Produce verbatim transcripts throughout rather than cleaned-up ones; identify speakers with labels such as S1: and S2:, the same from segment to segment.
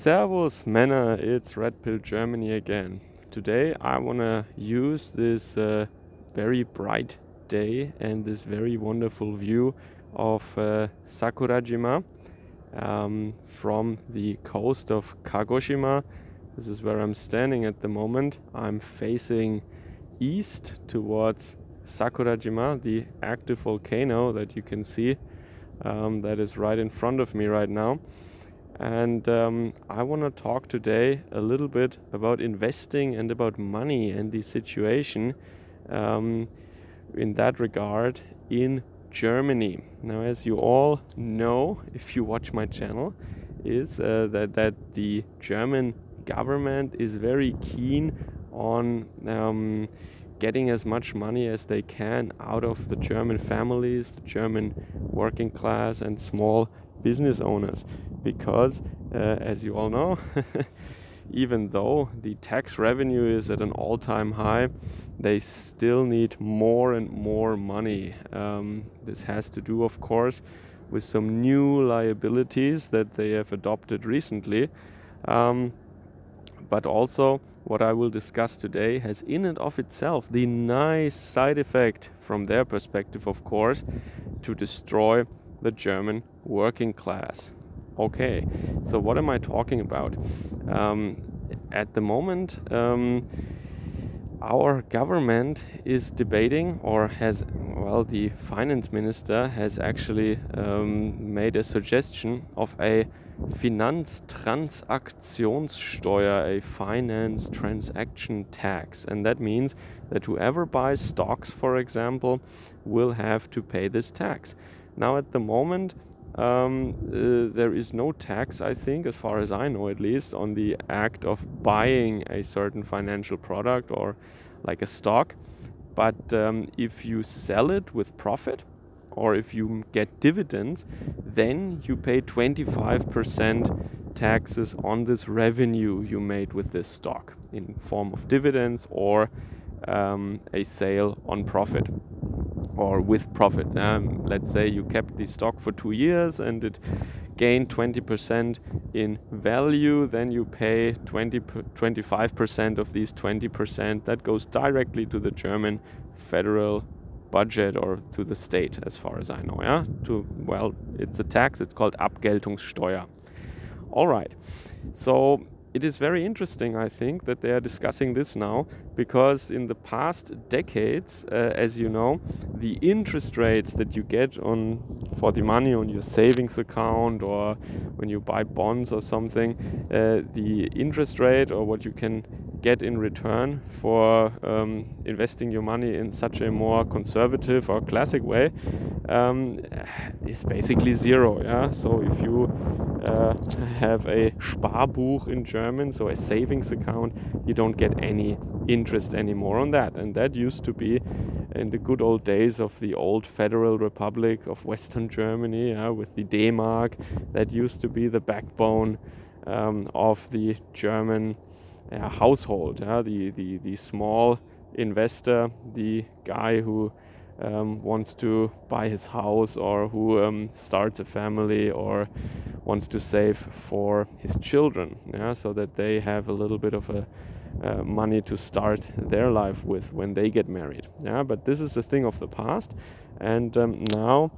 S1: Servus Männer, it's Red Pill Germany again. Today I wanna use this uh, very bright day and this very wonderful view of uh, Sakurajima um, from the coast of Kagoshima. This is where I'm standing at the moment. I'm facing east towards Sakurajima, the active volcano that you can see um, that is right in front of me right now. And um, I want to talk today a little bit about investing and about money and the situation um, in that regard in Germany. Now, as you all know, if you watch my channel, is uh, that, that the German government is very keen on um, getting as much money as they can out of the German families, the German working class and small business owners, because uh, as you all know, even though the tax revenue is at an all-time high, they still need more and more money. Um, this has to do, of course, with some new liabilities that they have adopted recently, um, but also what I will discuss today has in and of itself the nice side effect from their perspective, of course, to destroy the German working class. Okay, so what am I talking about? Um, at the moment, um, our government is debating, or has, well, the finance minister has actually um, made a suggestion of a Finanztransaktionssteuer, a finance transaction tax. And that means that whoever buys stocks, for example, will have to pay this tax. Now, at the moment, um, uh, there is no tax, I think, as far as I know at least, on the act of buying a certain financial product or like a stock. But um, if you sell it with profit or if you get dividends, then you pay twenty-five percent taxes on this revenue you made with this stock in form of dividends or um, a sale on profit. Or with profit. Um, let's say you kept the stock for two years and it gained twenty percent in value, then you pay twenty, twenty-five percent of these twenty percent. That goes directly to the German federal budget or to the state, as far as I know. Yeah, to well, it's a tax. It's called Abgeltungssteuer. All right. So it is very interesting, I think, that they are discussing this now, because in the past decades, uh, as you know, the interest rates that you get on for the money on your savings account or when you buy bonds or something, uh, the interest rate or what you can get in return for um, investing your money in such a more conservative or classic way um, is basically zero. Yeah, so if you uh, have a Sparbuch in German, so a savings account, you don't get any interest anymore on that. And that used to be in the good old days of the old Federal Republic of Western Germany, yeah, with the D-Mark. That used to be the backbone um, of the German uh, household, yeah, the, the, the small investor, the guy who um, wants to buy his house or who um, starts a family or wants to save for his children, yeah, so that they have a little bit of a uh, money to start their life with when they get married. Yeah, but this is a thing of the past, and um, now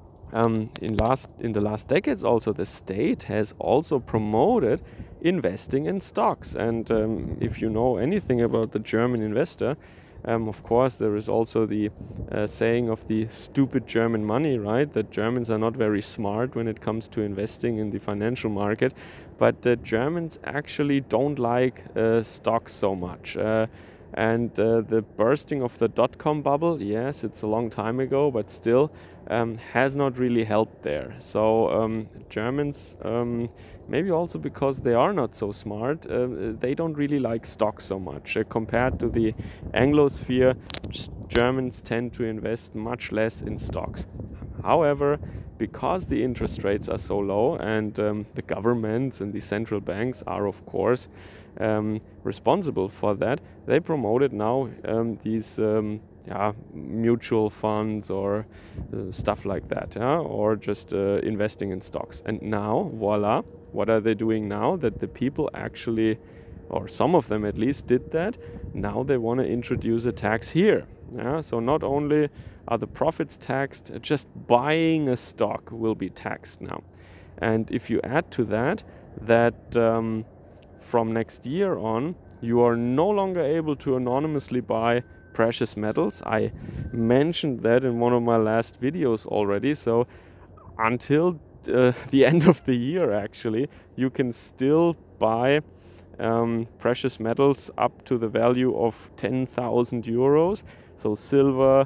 S1: um, in last in the last decades, also the state has also promoted investing in stocks. And um, if you know anything about the German investor, Um, of course, there is also the uh, saying of the stupid German money, right? That Germans are not very smart when it comes to investing in the financial market. But uh, Germans actually don't like uh, stocks so much. Uh, and uh, the bursting of the dot-com bubble, yes, it's a long time ago, but still um, has not really helped there. So um, Germans, um, maybe also because they are not so smart, uh, they don't really like stocks so much. Uh, compared to the Anglosphere, Germans tend to invest much less in stocks. However, because the interest rates are so low and um, the governments and the central banks are, of course, um, responsible for that, they promoted now um, these um, yeah, mutual funds or uh, stuff like that, yeah? Or just uh, investing in stocks. And now, voila, what are they doing now? That the people actually, or some of them at least, did that. Now they want to introduce a tax here. Yeah? So not only are the profits taxed, just buying a stock will be taxed now. And if you add to that, that um, from next year on, you are no longer able to anonymously buy precious metals. I mentioned that in one of my last videos already. So until uh, the end of the year, actually, you can still buy um, precious metals up to the value of ten thousand euros. So silver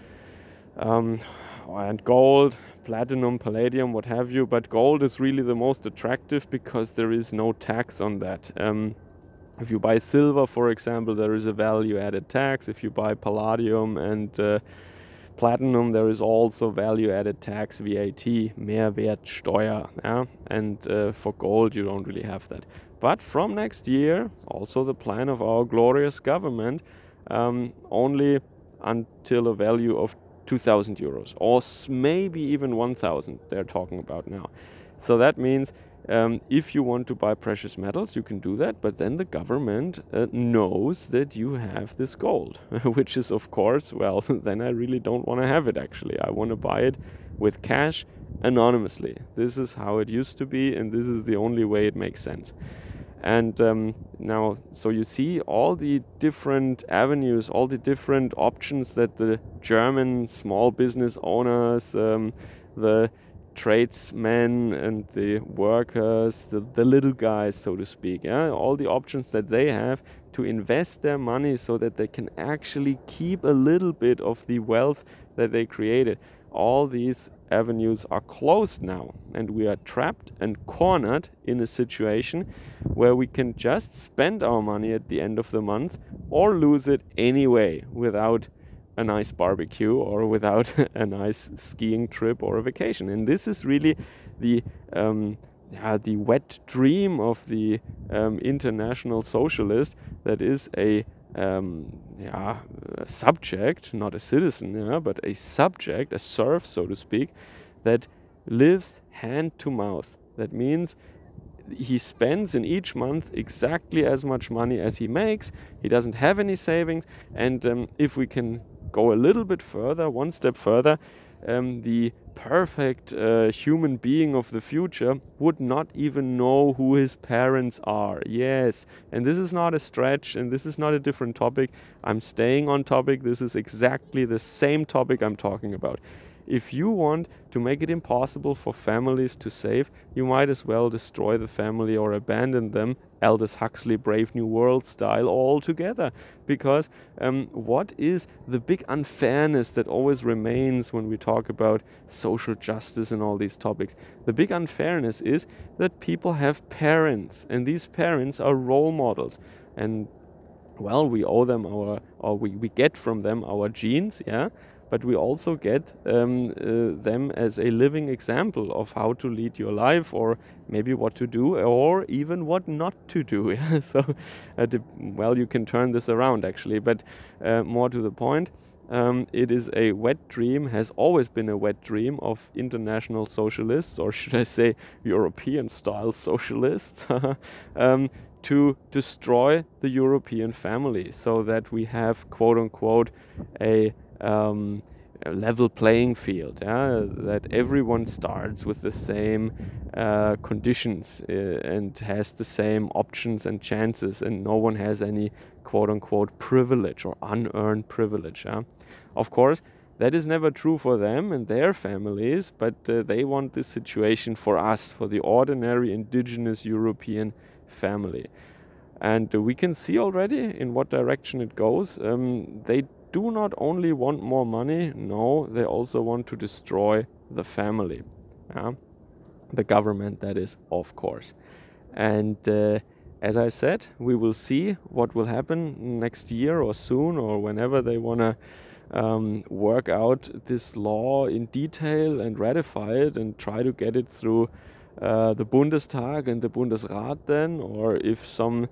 S1: um, and gold, platinum, palladium, what have you. But gold is really the most attractive because there is no tax on that. Um, if you buy silver, for example, there is a value-added tax. If you buy palladium and uh, platinum, there is also value-added tax, V A T, Mehrwertsteuer. Yeah? And uh, for gold, you don't really have that. But from next year, also the plan of our glorious government, um, only until a value of two thousand euros, or maybe even one thousand they're talking about now. So that means um, if you want to buy precious metals, you can do that, but then the government uh, knows that you have this gold, which is of course, well, then I really don't want to have it actually. I want to buy it with cash anonymously. This is how it used to be, and this is the only way it makes sense. And um, now, so you see all the different avenues, all the different options that the German small business owners, um, the tradesmen and the workers, the, the little guys, so to speak, yeah? All the options that they have to invest their money so that they can actually keep a little bit of the wealth that they created. All these avenues are closed now, and we are trapped and cornered in a situation where we can just spend our money at the end of the month or lose it anyway without a nice barbecue or without a nice skiing trip or a vacation. And this is really the um, yeah, the wet dream of the um, international socialist, that is a Um, yeah, a subject, not a citizen, yeah, but a subject, a serf, so to speak, that lives hand to mouth. That means he spends in each month exactly as much money as he makes. He doesn't have any savings. And um, if we can go a little bit further, one step further, um, the perfect uh, human being of the future would not even know who his parents are. Yes, and this is not a stretch, and this is not a different topic. I'm staying on topic. This is exactly the same topic I'm talking about. If you want to make it impossible for families to save, you might as well destroy the family or abandon them, Aldous Huxley Brave New World style, altogether. Because um, what is the big unfairness that always remains when we talk about social justice and all these topics? The big unfairness is that people have parents, and these parents are role models. And well, we owe them our, or we, we get from them our genes, yeah? But we also get um, uh, them as a living example of how to lead your life, or maybe what to do, or even what not to do. So, uh, well, you can turn this around actually, but uh, more to the point, um, it is a wet dream, has always been a wet dream of international socialists, or should I say European-style socialists, um, to destroy the European family, so that we have, quote-unquote, a Um, a level playing field, yeah? That everyone starts with the same uh, conditions uh, and has the same options and chances, and no one has any quote-unquote privilege or unearned privilege. Yeah? Of course, that is never true for them and their families, but uh, they want this situation for us, for the ordinary indigenous European family. And uh, we can see already in what direction it goes. Um, they do not only want more money, no, they also want to destroy the family. Yeah? The government, that is, of course. And uh, as I said, we will see what will happen next year or soon, or whenever they want to um, work out this law in detail and ratify it and try to get it through uh, the Bundestag and the Bundesrat then, or if some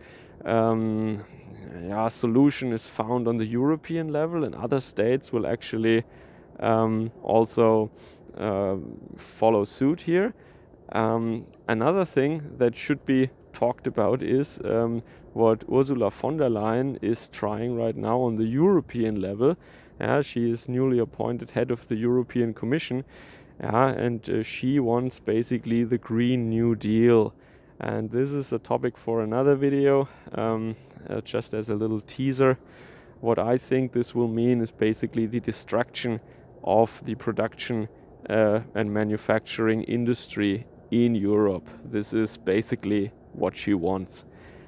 S1: um, yeah, solution is found on the European level, and other states will actually um, also uh, follow suit here. Um, another thing that should be talked about is um, what Ursula von der Leyen is trying right now on the European level. Yeah, she is newly appointed head of the European Commission, yeah, and uh, she wants basically the Green New Deal. And this is a topic for another video, um, uh, just as a little teaser. What I think this will mean is basically the destruction of the production uh, and manufacturing industry in Europe. This is basically what she wants.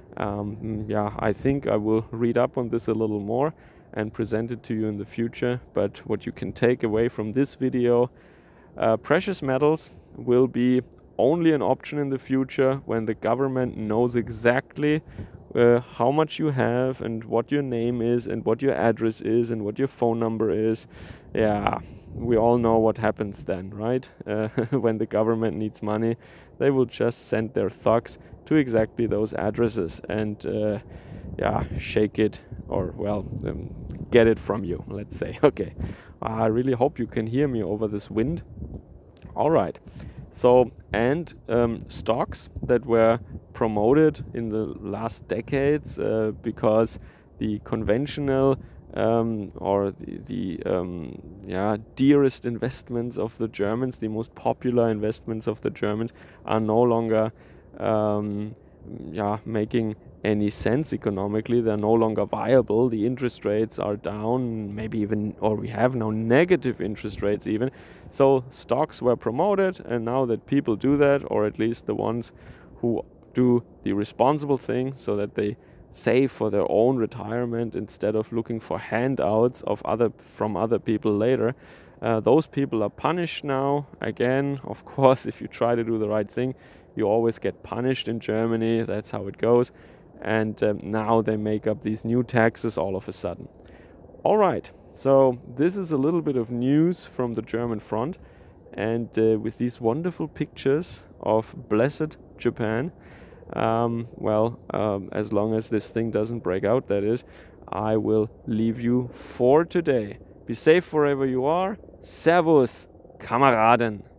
S1: Um, yeah, I think I will read up on this a little more and present it to you in the future. But what you can take away from this video, uh, precious metals will be only an option in the future when the government knows exactly uh, how much you have and what your name is and what your address is and what your phone number is. Yeah, we all know what happens then, right? Uh, when the government needs money, they will just send their thugs to exactly those addresses and uh, yeah, shake it or, well, um, get it from you, let's say. Okay, I really hope you can hear me over this wind. All right. So, and um, stocks that were promoted in the last decades uh, because the conventional um, or the, the um, yeah, dearest investments of the Germans, the most popular investments of the Germans, are no longer um, yeah, making any sense economically. They're no longer viable. The interest rates are down, maybe even, or we have now negative interest rates even. So stocks were promoted, and now that people do that, or at least the ones who do the responsible thing so that they save for their own retirement instead of looking for handouts of other from other people later, uh, those people are punished now. Again, of course, if you try to do the right thing, you always get punished in Germany. That's how it goes. And um, now they make up these new taxes all of a sudden. All right, so this is a little bit of news from the German front, and uh, with these wonderful pictures of blessed Japan, um, well, um, as long as this thing doesn't break out, that is, I will leave you for today. Be safe wherever you are. Servus, Kameraden.